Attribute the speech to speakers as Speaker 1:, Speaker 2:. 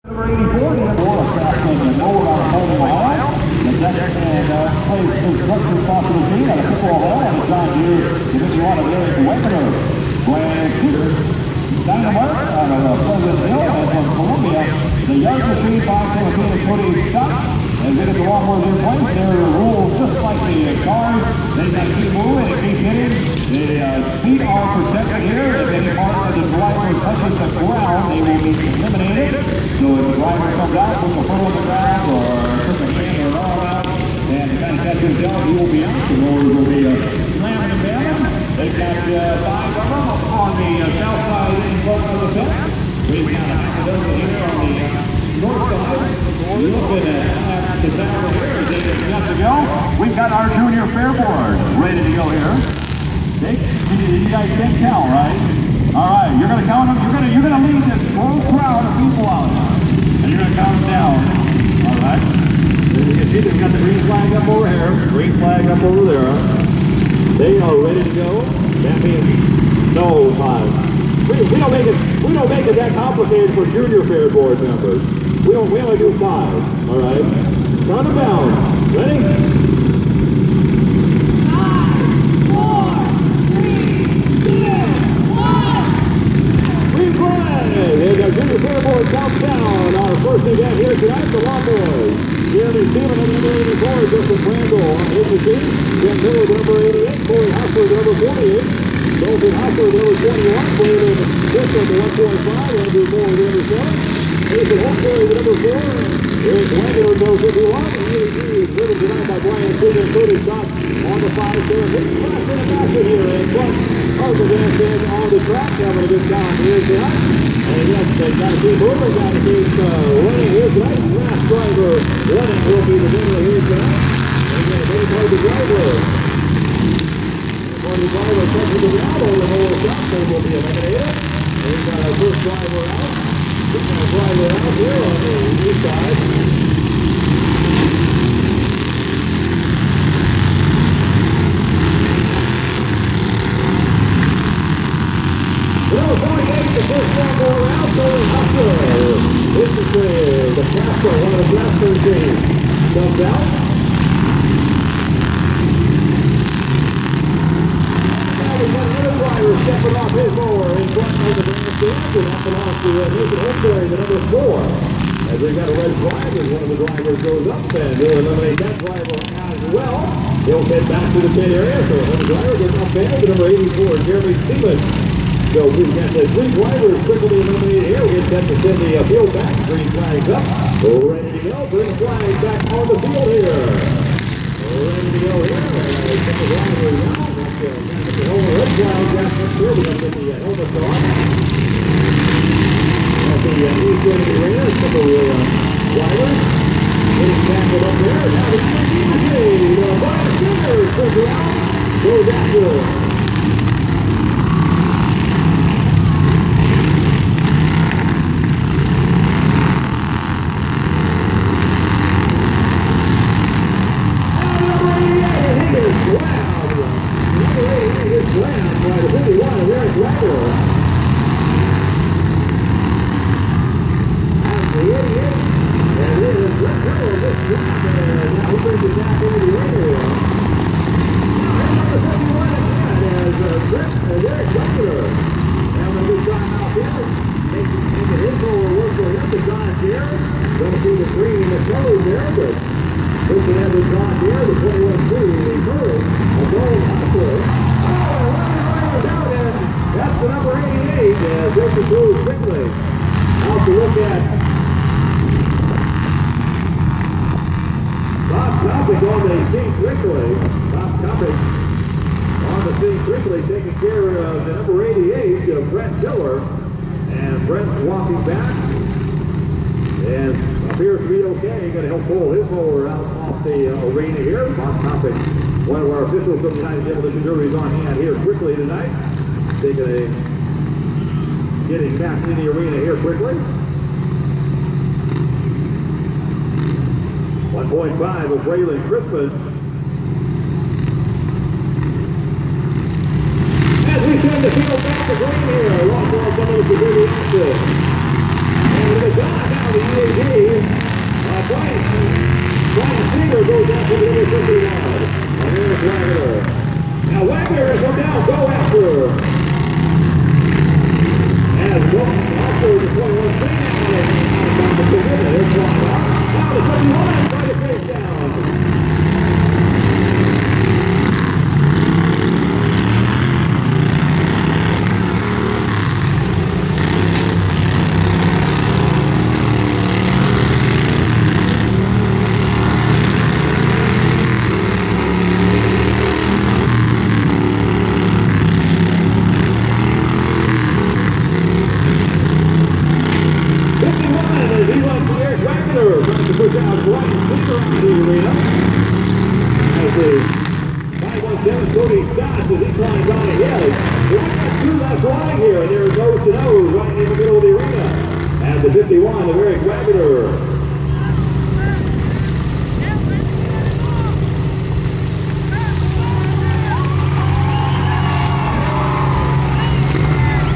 Speaker 1: Number 84, the number 1, South Mower out of Cody, Ohio. The second plays construction responsible team out of Chippewa, Ohio. And John Deere, Division 1 of Eric Wogoman. Grand Seger, Dynamite out of Pleasant Hill. And from Columbia, the yard machine 517 of Cody Stotts. As it is the lawnmowers in place, there are rules just like the cars. They got to keep moving and keep hitting. The feet are protected here. If any part of the driver touches the ground, they will be eliminated. So if the driver comes out, puts a foot on the ground or puts a can or an arm out, and the kind of catches his job, he will be out. The mowers will be slamming him down. They've got 5 of them on the south side in front of the fence. We've got a dozen here on the north side. Looking at the tower here, they got to go. We've got our junior fair board ready to go here. You guys can't tell, right? All right, you're going to count them. You're going to lead this whole crowd of people out, and you're going to count them down. All right. As you can see, they've got the green flag up over here, green flag up over there. They are ready to go. That means no time. We don't make it that complicated for junior fair board members. We only do 5, all right? Count them down. Ready? 5, 4, 3, 2, 1. Green flag! There's our junior fair board counts down. Our first event here tonight, the lawnmowers. Jeremy Stephen at number 84, Justin Crandall on his machine. Jim Miller at number 88, Corey Hustler at number 48. Dalton Hustler at number 21, Brandon Bishop at 145, Andrew Moore at number 7. Nathan Holmberg at number 4, Eric Wagner at number 51, and EAG is driven tonight by Brian Seger and Cody Stotts on the 5 there. Big class in the basket here in front of the grandstand on the track, having a good time here tonight. And yes, they got to keep moving, got to keep running here tonight. Last driver running will be the winner here tonight. And again, they play the driver. When the driver touches the ground over the whole shot, they will be eliminated. And we've got our first driver out. We're going to drive it out here on the east side. Well, 48, the first one going out, Cody Hustler. This is the Casper, one of the Casper teams. Comes out. Now we've got another driver stepping off his mower in front of the grandstand, and that belongs to Nathan Holmberg, the number 4. As they got a red flag, as one of the drivers goes up, and we'll eliminate that driver as well. He'll head back to the pit area, so another driver goes up there, the number 84, Jeremy Stephen. So we've got the 3 drivers quickly eliminated here. We get set to send the field back. Green flags up. We're ready to go. Green flags back on the field here. We're ready to go here. Set the drivers now. That's the helmet red flag down up here. We're going to get the helmets on. That's the East Coast arena. A couple of drivers. Getting tackled up there. Now the Brian Seger turns around. Goes after it. One of our officials from the United Demolition Derby is on hand here quickly tonight. Getting back in the arena here quickly. 1.5 of Waylon Crispin. As we send the field back to green here, long ball coming to the action. And the guy now the
Speaker 2: Seger. As Wogoman also the 21 clean out of the winner. They're flying out. Now the 21 trying to finish down. Push out Brian Seger into the arena. As the 517 Cody Stotts as he climbs on ahead. We've got two left running here, and they're nose to nose right in the middle of the arena. As the 51, the Wert Wagoner.